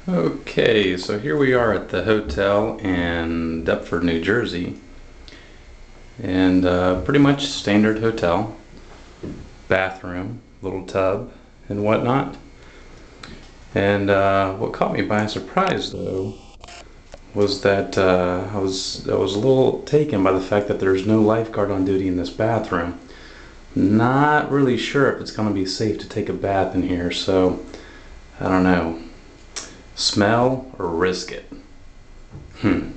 Okay, so here we are at the hotel in Deptford, New Jersey, and pretty much standard hotel. Bathroom, little tub, and whatnot. And what caught me by surprise, though, was that I was a little taken by the fact that there's no lifeguard on duty in this bathroom. Not really sure if it's going to be safe to take a bath in here, so I don't know. Smell or risk it?